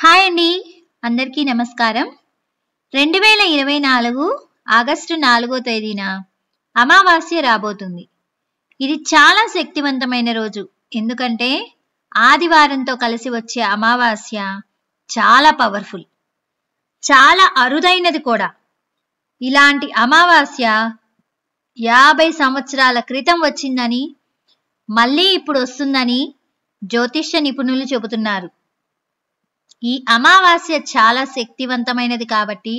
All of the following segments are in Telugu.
హాయ్ అండి, అందరికీ నమస్కారం. 2024 ఆగస్టు 4వ తేదీన అమావాస్య రాబోతుంది. ఇది చాలా శక్తివంతమైన రోజు. ఎందుకంటే ఆదివారంతో కలిసి వచ్చే అమావాస్య చాలా పవర్ఫుల్, చాలా అరుదైనది కూడా. ఇలాంటి అమావాస్య 50 సంవత్సరాల క్రితం వచ్చిందని, మళ్ళీ ఇప్పుడు వస్తుందని జ్యోతిష్య నిపుణులు చెబుతున్నారు. ఈ అమావాస్య చాలా శక్తివంతమైనది కాబట్టి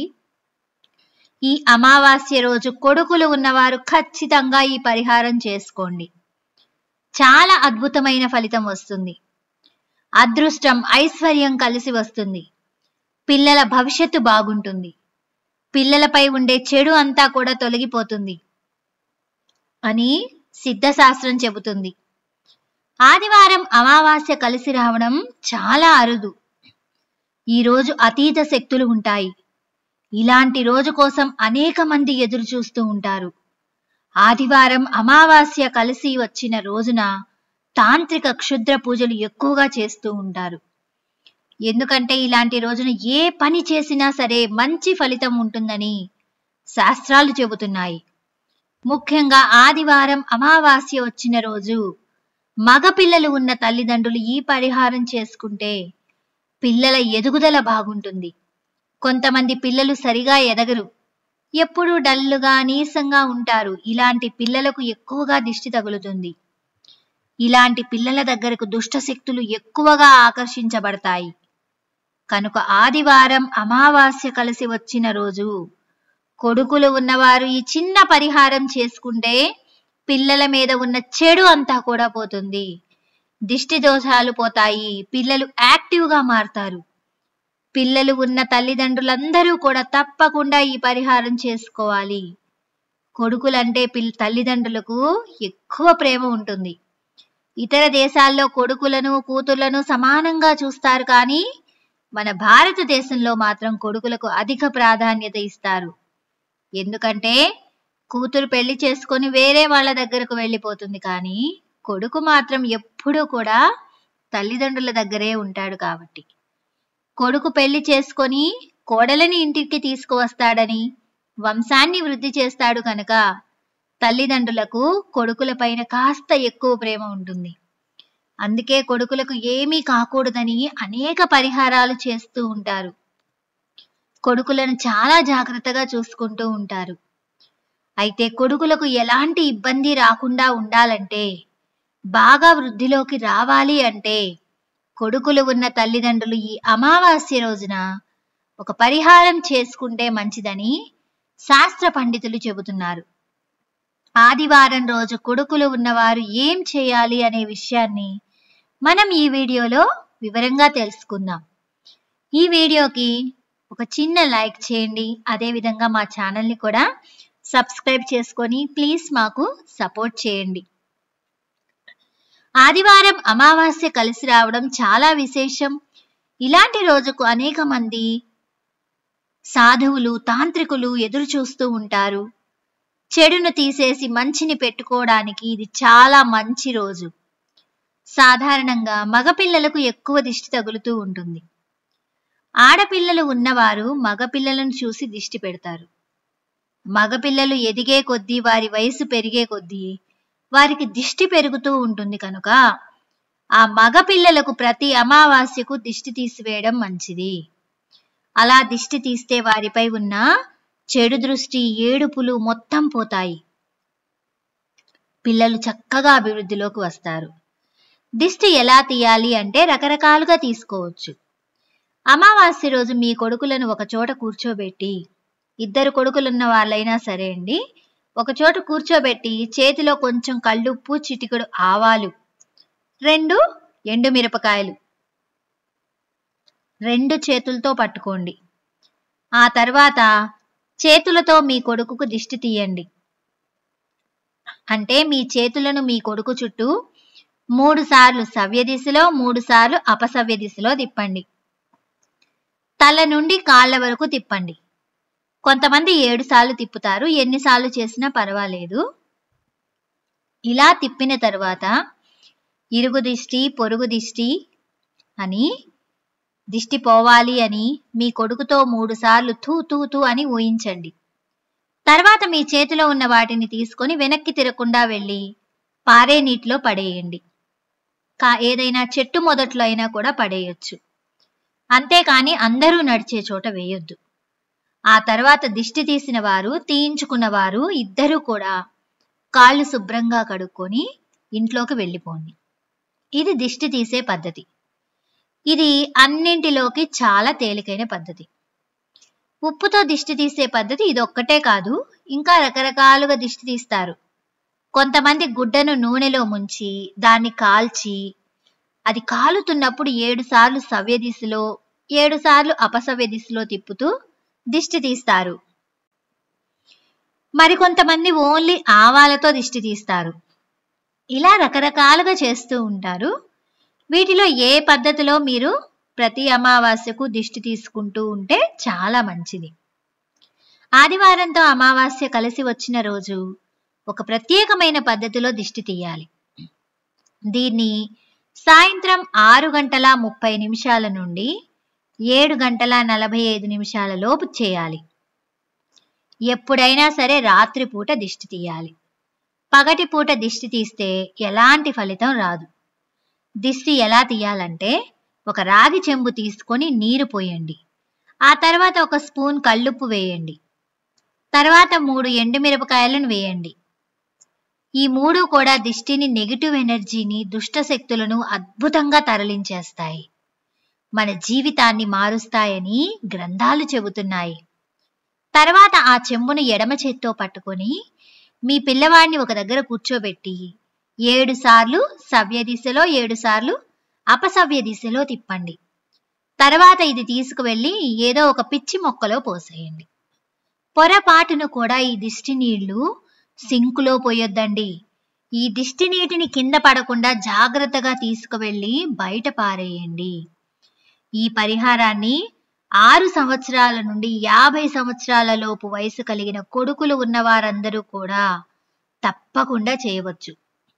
ఈ అమావాస్య రోజు కొడుకులు ఉన్నవారు ఖచ్చితంగా ఈ పరిహారం చేసుకోండి. చాలా అద్భుతమైన ఫలితం వస్తుంది. అదృష్టం, ఐశ్వర్యం కలిసి వస్తుంది. పిల్లల భవిష్యత్తు బాగుంటుంది. పిల్లలపై ఉండే చెడు అంతా కూడా తొలగిపోతుంది అని సిద్ధశాస్త్రం చెబుతుంది. ఆదివారం అమావాస్య కలిసి రావడం చాలా అరుదు. ఈ రోజు అతీత శక్తులు ఉంటాయి. ఇలాంటి రోజు కోసం అనేక మంది ఎదురు చూస్తూ ఉంటారు. ఆదివారం అమావాస్య కలిసి వచ్చిన రోజున తాంత్రిక క్షుద్ర పూజలు ఎక్కువగా చేస్తూ ఉంటారు. ఎందుకంటే ఇలాంటి రోజున ఏ పని చేసినా సరే మంచి ఫలితం ఉంటుందని శాస్త్రాలు చెబుతున్నాయి. ముఖ్యంగా ఆదివారం అమావాస్య వచ్చిన రోజు మగపిల్లలు ఉన్న తల్లిదండ్రులు ఈ పరిహారం చేసుకుంటే పిల్లల ఎదుగుదల బాగుంటుంది. కొంతమంది పిల్లలు సరిగా ఎదగరు, ఎప్పుడూ డల్లుగా నీరసంగా ఉంటారు. ఇలాంటి పిల్లలకు ఎక్కువగా దిష్టి తగులుతుంది. ఇలాంటి పిల్లల దగ్గరకు దుష్ట శక్తులు ఎక్కువగా ఆకర్షించబడతాయి. కనుక ఆదివారం అమావాస్య కలిసి వచ్చిన రోజు కొడుకులు ఉన్నవారు ఈ చిన్న పరిహారం చేసుకుంటే పిల్లల మీద ఉన్న చెడు అంతా కూడా పోతుంది. దిష్టి దోషాలు పోతాయి. పిల్లలు యాక్టివ్గా మారుతారు. పిల్లలు ఉన్న తల్లిదండ్రులందరూ కూడా తప్పకుండా ఈ పరిహారం చేసుకోవాలి. కొడుకులంటే తల్లిదండ్రులకు ఎక్కువ ప్రేమ ఉంటుంది. ఇతర దేశాల్లో కొడుకులను కూతుర్లను సమానంగా చూస్తారు, కానీ మన భారతదేశంలో మాత్రం కొడుకులకు అధిక ప్రాధాన్యత ఇస్తారు. ఎందుకంటే కూతురు పెళ్లి చేసుకొని వేరే వాళ్ళ దగ్గరకు వెళ్ళిపోతుంది, కానీ కొడుకు మాత్రం ఎప్పుడూ కూడా తల్లిదండ్రుల దగ్గరే ఉంటాడు. కాబట్టి కొడుకు పెళ్లి చేసుకొని కోడలని ఇంటికి తీసుకువస్తాడని, వంశాన్ని వృద్ధి చేస్తాడు. కనుక తల్లిదండ్రులకు కొడుకుల పైన కాస్త ఎక్కువ ప్రేమ ఉంటుంది. అందుకే కొడుకులకు ఏమీ కాకూడదని అనేక పరిహారాలు చేస్తూ ఉంటారు. కొడుకులను చాలా జాగ్రత్తగా చూసుకుంటూ ఉంటారు. అయితే కొడుకులకు ఎలాంటి ఇబ్బంది రాకుండా ఉండాలంటే, బాగా వృద్ధిలోకి రావాలి అంటే కొడుకులు ఉన్న తల్లిదండ్రులు ఈ అమావాస్య రోజున ఒక పరిహారం చేసుకుంటే మంచిదని శాస్త్ర పండితులు చెబుతున్నారు. ఆదివారం రోజు కొడుకులు ఉన్నవారు ఏం చేయాలి అనే విషయాన్ని మనం ఈ వీడియోలో వివరంగా తెలుసుకుందాం. ఈ వీడియోకి ఒక చిన్న లైక్ చేయండి. అదేవిధంగా మా ఛానల్ని కూడా సబ్స్క్రైబ్ చేసుకొని ప్లీజ్ మాకు సపోర్ట్ చేయండి. ఆదివారం అమావాస్య కలిసి రావడం చాలా విశేషం. ఇలాంటి రోజుకు అనేక మంది సాధువులు, తాంత్రికులు ఎదురు చూస్తూ ఉంటారు. చెడును తీసేసి మంచిని పెట్టుకోవడానికి ఇది చాలా మంచి రోజు. సాధారణంగా మగపిల్లలకు ఎక్కువ దిష్టి తగులుతూ ఉంటుంది. ఆడపిల్లలు ఉన్నవారు మగపిల్లలను చూసి దిష్టి పెడతారు. మగపిల్లలు ఎదిగే కొద్దీ, వారి వయసు పెరిగే కొద్దీ వారికి దిష్టి పెరుగుతూ ఉంటుంది. కనుక ఆ మగపిల్లలకు ప్రతి అమావాస్యకు దిష్టి తీసివేయడం మంచిది. అలా దిష్టి తీస్తే వారిపై ఉన్న చెడు దృష్టి, ఏడుపులు మొత్తం పోతాయి. పిల్లలు చక్కగా అభివృద్ధిలోకి వస్తారు. దిష్టి ఎలా తీయాలి అంటే రకరకాలుగా తీసుకోవచ్చు. అమావాస్య రోజు మీ కొడుకులను ఒక చోట కూర్చోబెట్టి, ఇద్దరు కొడుకులున్న వాళ్ళైనా సరే అండి, ఒక చోట కూర్చోబెట్టి చేతిలో కొంచెం కల్లుప్పు, చిటికెడు ఆవాలు, 2 ఎండుమిరపకాయలు 2 చేతులతో పట్టుకోండి. ఆ తర్వాత చేతులతో మీ కొడుకుకు దిష్టి తీయండి. అంటే మీ చేతులను మీ కొడుకు చుట్టూ 3 సార్లు సవ్య దిశలో, 3 సార్లు అపసవ్య దిశలో తిప్పండి. తల నుండి కాళ్ళ వరకు తిప్పండి. కొంతమంది 7 సార్లు తిప్పుతారు. ఎన్నిసార్లు చేసినా పర్వాలేదు. ఇలా తిప్పిన తర్వాత ఇరుగు దిష్టి, పొరుగు దిష్టి అని దిష్టి పోవాలి అని మీ కొడుకుతో 3 సార్లు తూ తూ తూ అని ఊహించండి. తర్వాత మీ చేతిలో ఉన్న వాటిని తీసుకొని వెనక్కి తిరగకుండా వెళ్ళి పారే నీటిలో పడేయండి. ఏదైనా చెట్టు మొదట్లో అయినా కూడా పడేయొచ్చు. అంతేకాని అందరూ నడిచే చోట వేయొద్దు. ఆ తర్వాత దిష్టి తీసిన వారు, తీయించుకున్న వారు ఇద్దరూ కూడా కాళ్ళు శుభ్రంగా కడుక్కొని ఇంట్లోకి వెళ్ళిపోండి. ఇది దిష్టి తీసే పద్ధతి. ఇది అన్నింటిలోకి చాలా తేలికైన పద్ధతి. ఉప్పుతో దిష్టి తీసే పద్ధతి ఇదొక్కటే కాదు, ఇంకా రకరకాలుగా దిష్టి తీస్తారు. కొంతమంది గుడ్డను నూనెలో ముంచి దాన్ని కాల్చి అది కాలుతున్నప్పుడు 7 సార్లు సవ్య దిశలో 7 సార్లు అపసవ్య దిశలో తిప్పుతూ దిష్టి తీస్తారు. మరికొంతమంది ఓన్లీ ఆవాలతో దిష్టి తీస్తారు. ఇలా రకరకాలుగా చేస్తూ ఉంటారు. వీటిలో ఏ పద్ధతిలో మీరు ప్రతి అమావాస్యకు దిష్టి తీసుకుంటూ ఉంటే చాలా మంచిది. ఆదివారంతో అమావాస్య కలిసి వచ్చిన రోజు ఒక ప్రత్యేకమైన పద్ధతిలో దిష్టి తీయాలి. దీన్ని సాయంత్రం 6:30 నుండి 7:45 లోపు చేయాలి. ఎప్పుడైనా సరే రాత్రిపూట దిష్టి తీయాలి. పగటిపూట దిష్టి తీస్తే ఎలాంటి ఫలితం రాదు. దిష్టి ఎలా తీయాలంటే, ఒక రాగి చెంబు తీసుకొని నీరు పోయండి. ఆ తర్వాత ఒక స్పూన్ కల్లుప్పు వేయండి. తర్వాత 3 ఎండుమిరపకాయలను వేయండి. ఈ 3 కూడా దిష్టిని, నెగిటివ్ ఎనర్జీని, దుష్ట శక్తులను అద్భుతంగా తరలించేస్తాయి. మన జీవితాన్ని మారుస్తాయని గ్రంథాలు చెబుతున్నాయి. తర్వాత ఆ చెంబును ఎడమ చేత్తో పట్టుకొని మీ పిల్లవాడిని ఒక దగ్గర కూర్చోబెట్టి 7 సార్లు సవ్య దిశలో 7 సార్లు అపసవ్య దిశలో తిప్పండి. తర్వాత ఇది తీసుకువెళ్ళి ఏదో ఒక పిచ్చి మొక్కలో పోసేయండి. పొరపాటును కూడా ఈ దిష్టి నీళ్లు సింకులో పోయొద్దండి. ఈ దిష్టి నీటిని కింద పడకుండా జాగ్రత్తగా తీసుకువెళ్ళి బయట పారేయండి. ఈ పరిహారాన్ని 6 సంవత్సరాల నుండి 50 సంవత్సరాల లోపు వయసు కలిగిన కొడుకులు ఉన్నవారందరూ కూడా తప్పకుండా చేయవచ్చు.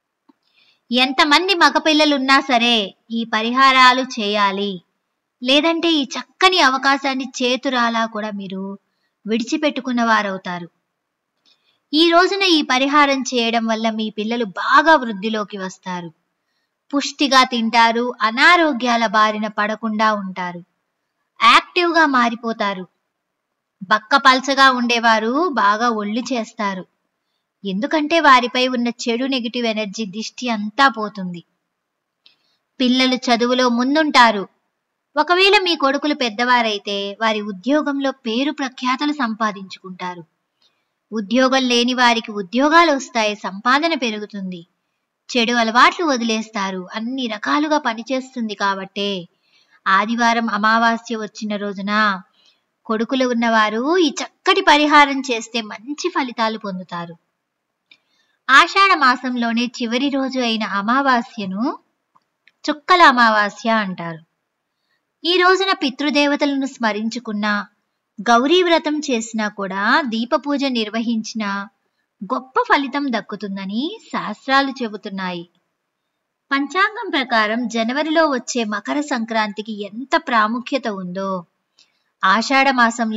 ఎంతమంది మగపిల్లలున్నా సరే ఈ పరిహారాలు చేయాలి. లేదంటే ఈ చక్కని అవకాశాన్ని చేతురాలా కూడా మీరు విడిచిపెట్టుకున్న వారవుతారు. ఈ రోజున ఈ పరిహారం చేయడం వల్ల మీ పిల్లలు బాగా వృద్ధిలోకి వస్తారు, పుష్టిగా తింటారు, అనారోగ్యాల బారిన పడకుండా ఉంటారు, యాక్టివ్గా మారిపోతారు. బక్కపల్చగా ఉండేవారు బాగా ఒళ్ళు చేస్తారు. ఎందుకంటే వారిపై ఉన్న చెడు నెగిటివ్ ఎనర్జీ దిష్టి అంతా పోతుంది. పిల్లలు చదువులో ముందుంటారు. ఒకవేళ మీ కొడుకులు పెద్దవారైతే వారి ఉద్యోగంలో పేరు ప్రఖ్యాతలు సంపాదించుకుంటారు. ఉద్యోగం లేని వారికి ఉద్యోగాలు వస్తాయి, సంపాదన పెరుగుతుంది. చెడు అలవాట్లు వదిలేస్తారు, అన్ని రకాలుగా పనిచేస్తుంది. కాబట్టే ఆదివారం అమావాస్య వచ్చిన రోజున కొడుకులు ఉన్నవారు ఈ చక్కటి పరిహారం చేస్తే మంచి ఫలితాలు పొందుతారు. ఆషాఢ మాసంలోనే చివరి రోజు అయిన అమావాస్యను చుక్కల అమావాస్య అంటారు. ఈ రోజున పితృదేవతలను స్మరించుకున్నా, గౌరీ వ్రతం చేసినా కూడా, దీపపూజ నిర్వహించినా గొప్ప ఫలితం దక్కుతుందని శాస్త్రాలు చెబుతున్నాయి. పంచాంగం ప్రకారం జనవరిలో వచ్చే మకర సంక్రాంతికి ఎంత ప్రాముఖ్యత ఉందో, ఆషాఢ మాసంలో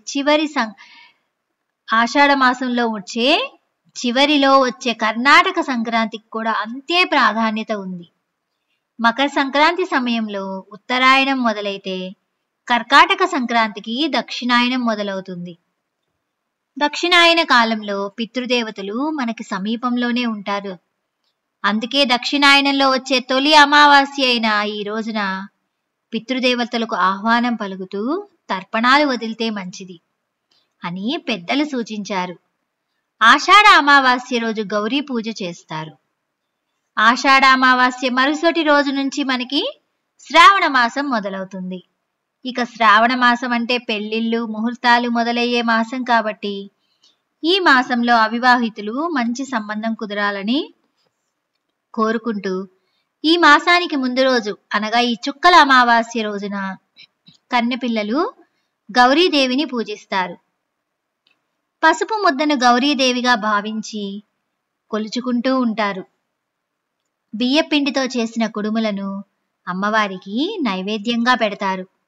వచ్చే చివరిలో వచ్చే కర్ణాటక సంక్రాంతికి కూడా అంతే ప్రాధాన్యత ఉంది. మకర సంక్రాంతి సమయంలో ఉత్తరాయణం మొదలైతే కర్కాటక సంక్రాంతికి దక్షిణాయనం మొదలవుతుంది. దక్షిణాయన కాలంలో పితృదేవతలు మనకి సమీపంలోనే ఉంటారు. అందుకే దక్షిణాయనంలో వచ్చే తొలి అమావాస్య అయిన ఈ రోజున పితృదేవతలకు ఆహ్వానం పలుకుతూ తర్పణాలు వదిలితే మంచిది అని పెద్దలు సూచించారు. ఆషాఢ అమావాస్య రోజు గౌరీ పూజ చేస్తారు. ఆషాఢ అమావాస్య మరుసటి రోజు నుంచి మనకి శ్రావణ మాసం మొదలవుతుంది. ఇక శ్రావణ మాసం అంటే పెళ్లిళ్ళు, ముహూర్తాలు మొదలయ్యే మాసం కాబట్టి ఈ మాసంలో అవివాహితులు మంచి సంబంధం కుదరాలని కోరుకుంటూ ఈ మాసానికి ముందు రోజు అనగా ఈ చుక్కల అమావాస్య రోజున కన్నెపిల్లలు గౌరీదేవిని పూజిస్తారు. పసుపు ముద్దను గౌరీదేవిగా భావించి కొలుచుకుంటూ ఉంటారు. బియ్యపిండితో చేసిన కుడుములను అమ్మవారికి నైవేద్యంగా పెడతారు.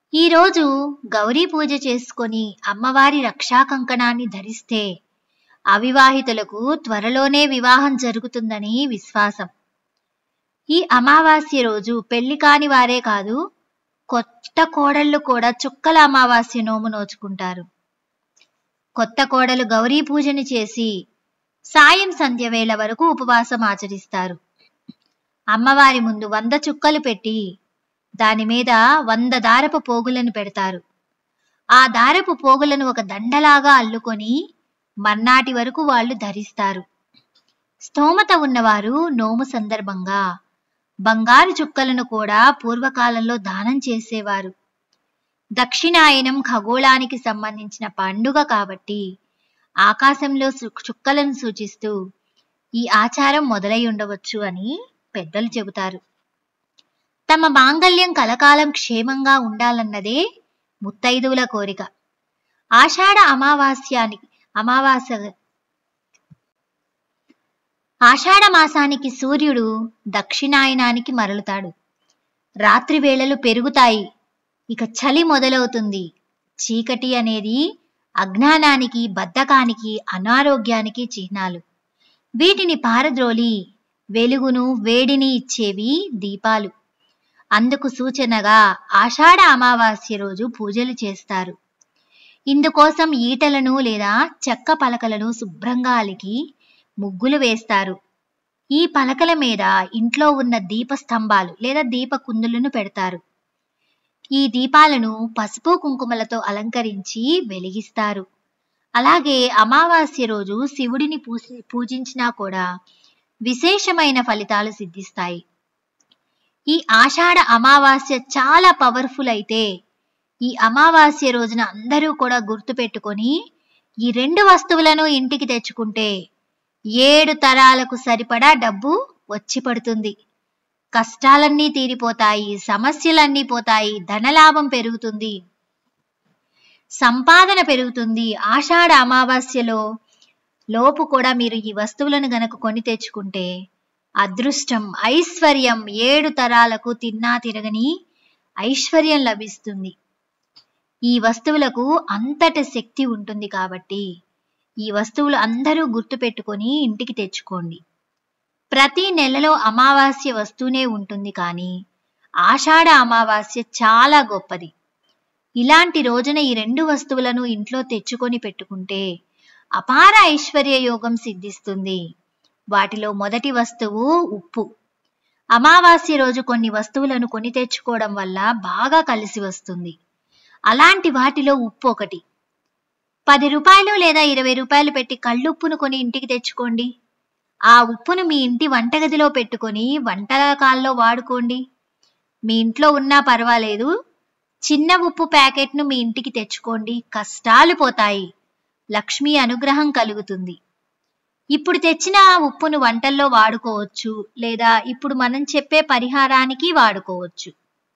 ఈరోజు గౌరీ పూజ చేసుకొని అమ్మవారి రక్షా కంకణాన్ని ధరిస్తే అవివాహితులకు త్వరలోనే వివాహం జరుగుతుందని విశ్వాసం. ఈ అమావాస్య రోజు పెళ్లి కాని వారే కాదు, కొత్త కోడళ్ళు కూడా చుక్కల అమావాస్య నోము నోచుకుంటారు. కొత్త కోడలు గౌరీ పూజని చేసి సాయం సంధ్య వేళ వరకు ఉపవాసం ఆచరిస్తారు. అమ్మవారి ముందు 100 చుక్కలు పెట్టి దాని మీద 100 దారపు పోగులను పెడతారు. ఆ దారపు పోగులను ఒక దండలాగా అల్లుకొని మర్నాటి వరకు వాళ్ళు ధరిస్తారు. స్తోమత ఉన్నవారు నోము సందర్భంగా బంగారు చుక్కలను కూడా పూర్వకాలంలో దానం చేసేవారు. దక్షిణాయనం ఖగోళానికి సంబంధించిన పండుగ కాబట్టి ఆకాశంలో చుక్కలను సూచిస్తూ ఈ ఆచారం మొదలై ఉండవచ్చు అని పెద్దలు చెబుతారు. తమ మాంగళ్యం కలకాలం క్షేమంగా ఉండాలన్నదే ముత్తైదువుల కోరిక. ఆషాఢ ఆషాఢ మాసానికి సూర్యుడు దక్షిణాయనానికి మరలుతాడు. రాత్రి వేళలు పెరుగుతాయి. ఇక చలి మొదలవుతుంది. చీకటి అనేది అజ్ఞానానికి, బద్ధకానికి, అనారోగ్యానికి చిహ్నాలు. వీటిని పారద్రోలి వెలుగును, వేడిని ఇచ్చేవి దీపాలు. అందుకు సూచనగా ఆషాఢ అమావాస్య రోజు పూజలు చేస్తారు. ఇందుకోసం ఈటలను లేదా చెక్క పలకలను శుభ్రంగా అలికి ముగ్గులు వేస్తారు. ఈ పలకల మీద ఇంట్లో ఉన్న దీపస్తంభాలు లేదా దీపకుందులను పెడతారు. ఈ దీపాలను పసుపు కుంకుమలతో అలంకరించి వెలిగిస్తారు. అలాగే అమావాస్య రోజు శివుడిని పూజించినా కూడా విశేషమైన ఫలితాలు సిద్ధిస్తాయి. ఈ ఆషాఢ అమావాస్య చాలా పవర్ఫుల్ అయితే ఈ అమావాస్య రోజున అందరూ కూడా గుర్తుపెట్టుకొని ఈ 2 వస్తువులను ఇంటికి తెచ్చుకుంటే 7 తరాలకు సరిపడా డబ్బు వచ్చి పడుతుంది. కష్టాలన్నీ తీరిపోతాయి, సమస్యలన్నీ పోతాయి, ధనలాభం పెరుగుతుంది, సంపాదన పెరుగుతుంది. ఆషాఢ అమావాస్యలో లోపు కూడా మీరు ఈ వస్తువులను గనక కొని తెచ్చుకుంటే అదృష్టం, ఐశ్వర్యం 7 తరాలకు తిన్నా తిరగని ఐశ్వర్యం లభిస్తుంది. ఈ వస్తువులకు అంతటి శక్తి ఉంటుంది కాబట్టి ఈ వస్తువులు అందరూ గుర్తుపెట్టుకొని ఇంటికి తెచ్చుకోండి. ప్రతి నెలలో అమావాస్య వస్తూనే ఉంటుంది, కానీ ఆషాఢ అమావాస్య చాలా గొప్పది. ఇలాంటి రోజున ఈ 2 వస్తువులను ఇంట్లో తెచ్చుకొని పెట్టుకుంటే అపార ఐశ్వర్య యోగం సిద్ధిస్తుంది. వాటిలో మొదటి వస్తువు ఉప్పు. అమావాస్య రోజు కొన్ని వస్తువులను కొని తెచ్చుకోవడం వల్ల బాగా కలిసి వస్తుంది. అలాంటి వాటిలో ఉప్పు ఒకటి. 10 రూపాయలు లేదా 20 రూపాయలు పెట్టి కళ్ళుప్పును కొని ఇంటికి తెచ్చుకోండి. ఆ ఉప్పును మీ ఇంటి వంటగదిలో పెట్టుకొని వంటకాల్లో వాడుకోండి. మీ ఇంట్లో ఉన్నా పర్వాలేదు, చిన్న ఉప్పు ప్యాకెట్ను మీ ఇంటికి తెచ్చుకోండి. కష్టాలు పోతాయి, లక్ష్మీ అనుగ్రహం కలుగుతుంది. ఇప్పుడు తెచ్చిన ఉప్పును వంటల్లో వాడుకోవచ్చు, లేదా ఇప్పుడు మనం చెప్పే పరిహారానికి వాడుకోవచ్చు.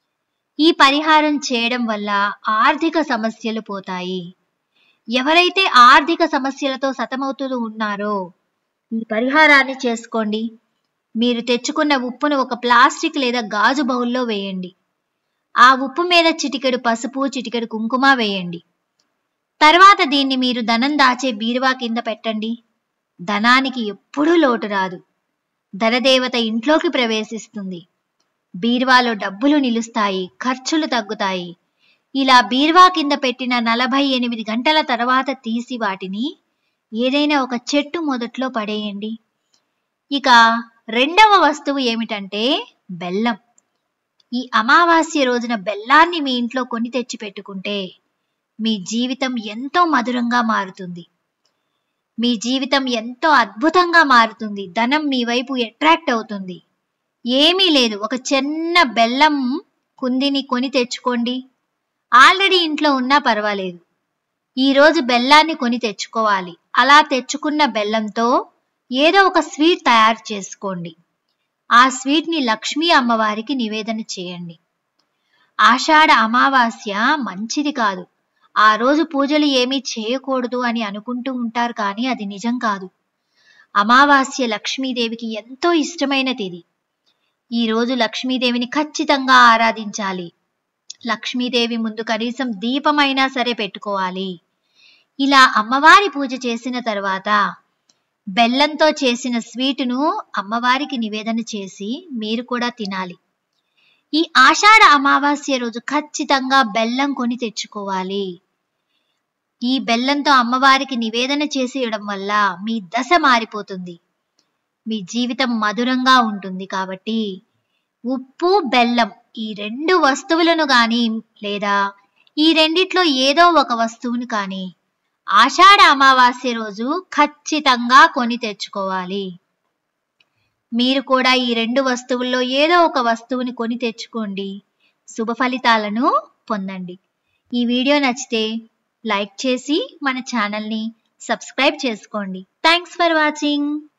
ఈ పరిహారం చేయడం వల్ల ఆర్థిక సమస్యలు పోతాయి. ఎవరైతే ఆర్థిక సమస్యలతో సతమవుతూ ఉన్నారో ఈ పరిహారాన్ని చేసుకోండి. మీరు తెచ్చుకున్న ఉప్పును ఒక ప్లాస్టిక్ లేదా గాజు బౌల్లో వేయండి. ఆ ఉప్పు మీద చిటికెడు పసుపు, చిటికెడు కుంకుమ వేయండి. తర్వాత దీన్ని మీరు ధనం దాచే బీరువా కింద పెట్టండి. ధనానికి ఎప్పుడూ లోటు రాదు. ధనదేవత ఇంట్లోకి ప్రవేశిస్తుంది. బీరువాలో డబ్బులు నిలుస్తాయి, ఖర్చులు తగ్గుతాయి. ఇలా బీరువా కింద పెట్టిన 48 గంటల తర్వాత తీసి వాటిని ఏదైనా ఒక చెట్టు మొదట్లో పడేయండి. ఇక రెండవ వస్తువు ఏమిటంటే బెల్లం. ఈ అమావాస్య రోజున బెల్లాన్ని మీ ఇంట్లో కొని తెచ్చి పెట్టుకుంటే మీ జీవితం ఎంతో మధురంగా మారుతుంది. మీ జీవితం ఎంతో అద్భుతంగా మారుతుంది. ధనం మీ వైపు అట్రాక్ట్ అవుతుంది. ఏమీ లేదు, ఒక చిన్న బెల్లం కుందిని కొని తెచ్చుకోండి. ఆల్రెడీ ఇంట్లో ఉన్నా పర్వాలేదు. ఈరోజు బెల్లాన్ని కొని తెచ్చుకోవాలి. అలా తెచ్చుకున్న బెల్లంతో ఏదో ఒక స్వీట్ తయారు చేసుకోండి. ఆ స్వీట్ని లక్ష్మీ అమ్మవారికి నివేదన చేయండి. ఆషాఢ అమావాస్య మంచిది కాదు, ఆ రోజు పూజలు ఏమీ చేయకూడదు అని అనుకుంటూ ఉంటారు, కానీ అది నిజం కాదు. అమావాస్య లక్ష్మీదేవికి ఎంతో ఇష్టమైన తిథి. ఈరోజు లక్ష్మీదేవిని ఖచ్చితంగా ఆరాధించాలి. లక్ష్మీదేవి ముందు కనీసం దీపమైనా సరే పెట్టుకోవాలి. ఇలా అమ్మవారి పూజ చేసిన తర్వాత బెల్లంతో చేసిన స్వీటును అమ్మవారికి నివేదన చేసి మీరు కూడా తినాలి. ఈ ఆషాఢ అమావాస్య రోజు ఖచ్చితంగా బెల్లం కొని తెచ్చుకోవాలి. ఈ బెల్లంతో అమ్మవారికి నివేదన చేసేయడం వల్ల మీ దశ మారిపోతుంది, మీ జీవితం మధురంగా ఉంటుంది. కాబట్టి ఉప్పు బెల్లం ఈ 2 వస్తువులను కానీ లేదా ఈ రెండిట్లో ఏదో ఒక వస్తువును కానీ ఆషాఢ అమావాస్య రోజు ఖచ్చితంగా కొని తెచ్చుకోవాలి. మీరు కూడా ఈ 2 వస్తువుల్లో ఏదో ఒక వస్తువుని కొని తెచ్చుకోండి, శుభ ఫలితాలను పొందండి. ఈ వీడియో నచ్చితే లైక్ చేసి మన ఛానల్ని సబ్స్క్రైబ్ చేసుకోండి. Thanks for watching.